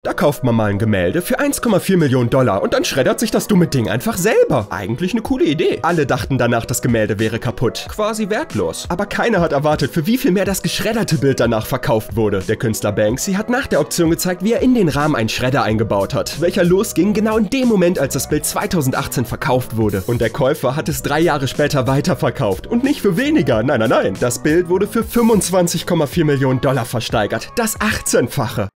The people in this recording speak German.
Da kauft man mal ein Gemälde für 1,4 Millionen Dollar und dann schreddert sich das dumme Ding einfach selber. Eigentlich eine coole Idee. Alle dachten danach, das Gemälde wäre kaputt. Quasi wertlos. Aber keiner hat erwartet, für wie viel mehr das geschredderte Bild danach verkauft wurde. Der Künstler Banksy hat nach der Auktion gezeigt, wie er in den Rahmen einen Schredder eingebaut hat, welcher losging genau in dem Moment, als das Bild 2018 verkauft wurde. Und der Käufer hat es 3 Jahre später weiterverkauft. Und nicht für weniger, nein, nein, nein. Das Bild wurde für 25,4 Millionen Dollar versteigert. Das 18-fache.